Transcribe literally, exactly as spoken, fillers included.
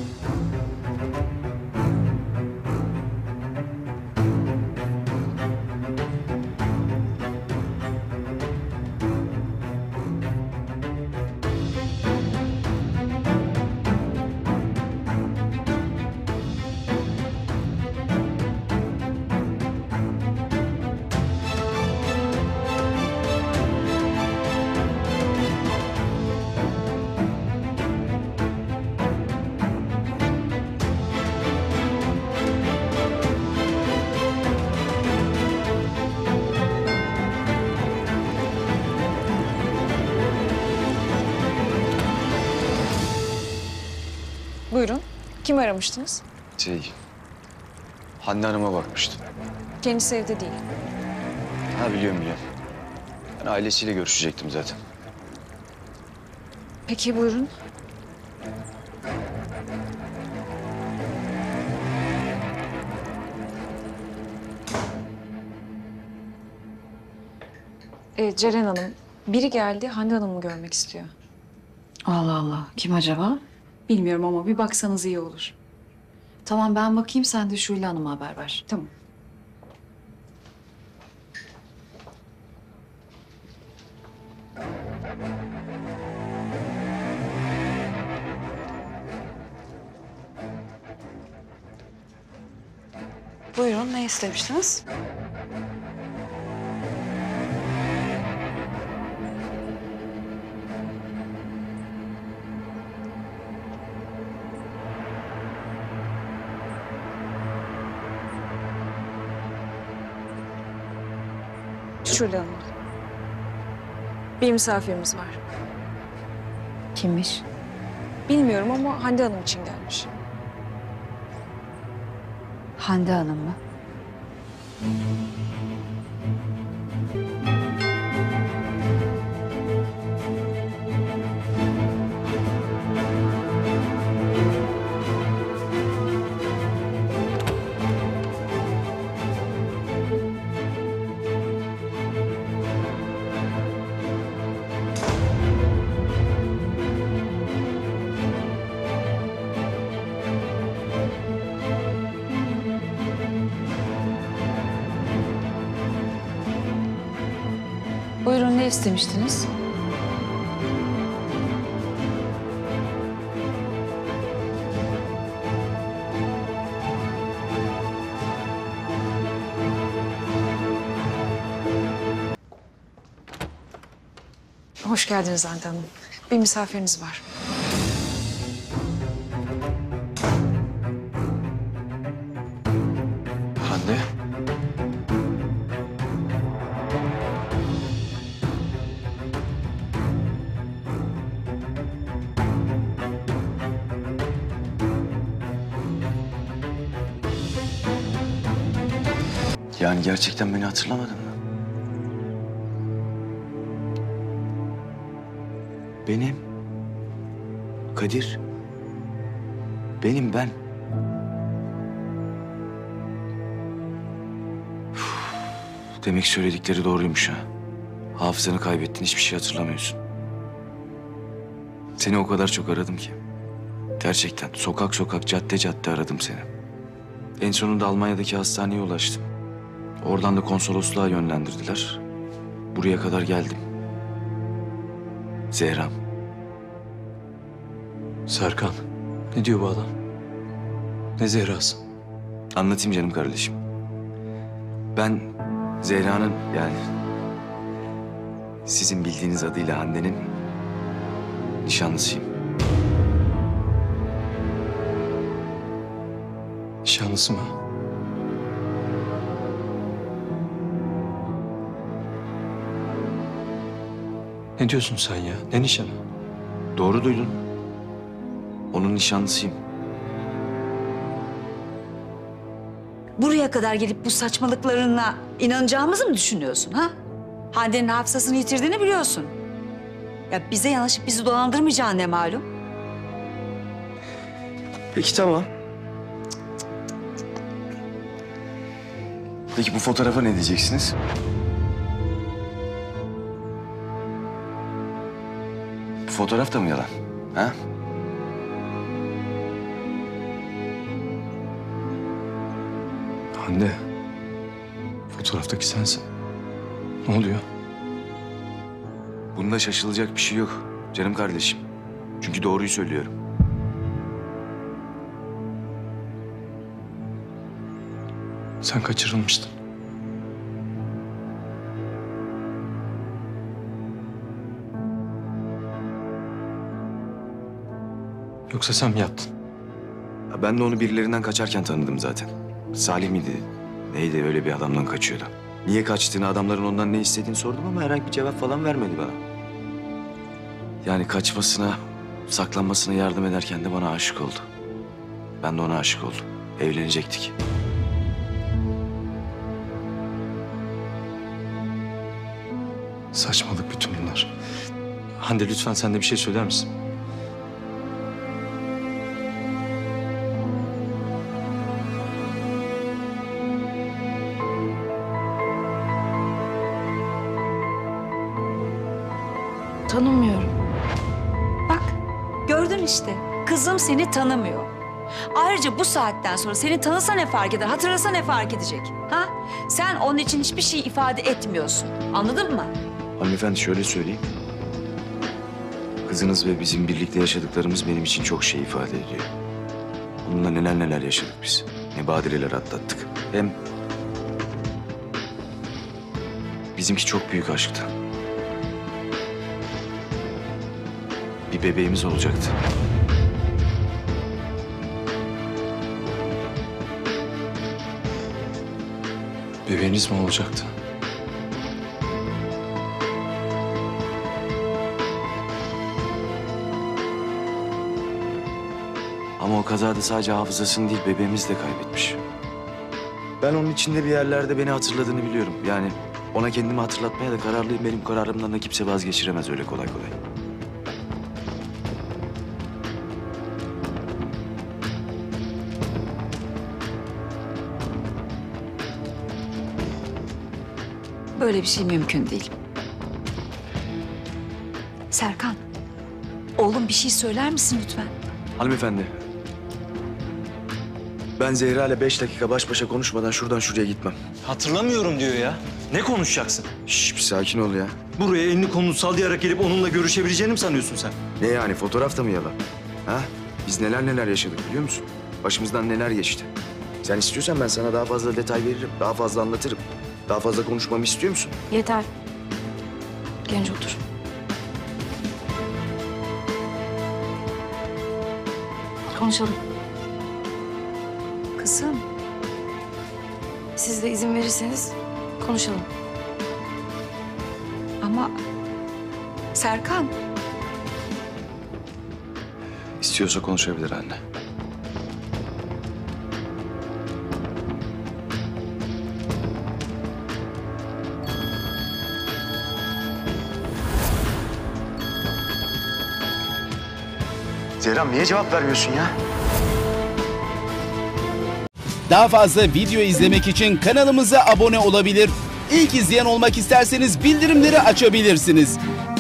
Buyurun. Kim aramıştınız? Şey, Hande Hanım'a bakmıştım. Kendisi evde değil. Ha biliyorum biliyorum. Ben ailesiyle görüşecektim zaten. Peki buyurun. Ee, Ceren Hanım, biri geldi Hande Hanım'ı görmek istiyor. Allah Allah. Kim acaba? Bilmiyorum ama bir baksanız iyi olur. Tamam ben bakayım, sen de Şule Hanım'a haber ver. Tamam. Buyurun, ne istemiştiniz? Şule Hanım. Bir misafirimiz var. Kimmiş? Bilmiyorum ama Hande Hanım için gelmiş. Hande Hanım mı? Buyurun, ne istemiştiniz? Hoş geldiniz Hande Hanım. Bir misafiriniz var. Hande? Yani gerçekten beni hatırlamadın mı? Benim. Kadir. Benim ben. Üf, demek söyledikleri doğruymuş ha. Hafızanı kaybettin, hiçbir şey hatırlamıyorsun. Seni o kadar çok aradım ki. Gerçekten sokak sokak, cadde cadde aradım seni. En sonunda Almanya'daki hastaneye ulaştım. Oradan da konsolosluğa yönlendirdiler. Buraya kadar geldim. Zehra'm. Serkan, ne diyor bu adam? Ne Zehra'sı? Anlatayım canım kardeşim. Ben Zehra'nın, yani sizin bildiğiniz adıyla Hande'nin nişanlısıyım. Nişanlısı mı? Ne diyorsun sen ya? Ne nişanı? Doğru duydun. Onun nişanlısıyım. Buraya kadar gelip bu saçmalıklarına inanacağımızı mı düşünüyorsun ha? Hande'nin hafızasını yitirdiğini biliyorsun. Ya bize yanaşıp bizi dolandırmayacağın ne malum? Peki tamam. Peki bu fotoğrafa ne diyeceksiniz? Bu fotoğraf da mı yalan? Ha? Hande. Fotoğraftaki sensin. Ne oluyor? Bunda şaşılacak bir şey yok canım kardeşim. Çünkü doğruyu söylüyorum. Sen kaçırılmıştın. Yoksa sen mi yaptın? Ya ben de onu birilerinden kaçarken tanıdım zaten. Salih miydi? Neydi, öyle bir adamdan kaçıyordu. Niye kaçtığını, adamların ondan ne istediğini sordum ama herhangi bir cevap falan vermedi bana. Yani kaçmasına, saklanmasına yardım ederken de bana aşık oldu. Ben de ona aşık oldum. Evlenecektik. Saçmalık bütün bunlar. Hande lütfen sen de bir şey söyler misin? Tanımıyorum. Bak, gördün işte. Kızım seni tanımıyor. Ayrıca bu saatten sonra seni tanısa ne fark eder, hatırlasa ne fark edecek? Ha? Sen onun için hiçbir şey ifade etmiyorsun. Anladın mı? Hanımefendi şöyle söyleyeyim. Kızınız ve bizim birlikte yaşadıklarımız benim için çok şey ifade ediyor. Onunla neler neler yaşadık biz. Ne badireler atlattık. Hem bizimki çok büyük aşktı. Bir bebeğimiz olacaktı. Bebeğiniz mi olacaktı? Ama o kazada sadece hafızasını değil, bebeğimizi de kaybetmiş. Ben onun içinde bir yerlerde beni hatırladığını biliyorum. Yani ona kendimi hatırlatmaya da kararlıyım. Benim kararımdan da kimse vazgeçiremez öyle kolay kolay. Böyle bir şey mümkün değil. Serkan, oğlum bir şey söyler misin lütfen? Hanımefendi, ben Zehra ile beş dakika baş başa konuşmadan şuradan şuraya gitmem. Hatırlamıyorum diyor ya. Ne konuşacaksın? Şş, bir sakin ol ya. Buraya elini kolunu sallayarak gelip onunla görüşebileceğini mi sanıyorsun sen? Ne yani, fotoğrafta mı yalan? Ha? Biz neler neler yaşadık biliyor musun? Başımızdan neler geçti. Sen istiyorsan ben sana daha fazla detay veririm, daha fazla anlatırım. Daha fazla konuşmamı istiyor musun? Yeter. Genç otur. Konuşalım. Kızım, Siz de izin verirseniz konuşalım. ama Serkan, İstiyorsa konuşabilir anne. Zehra niye cevap vermiyorsun ya? Daha fazla video izlemek için kanalımıza abone olabilir. İlk izleyen olmak isterseniz bildirimleri açabilirsiniz.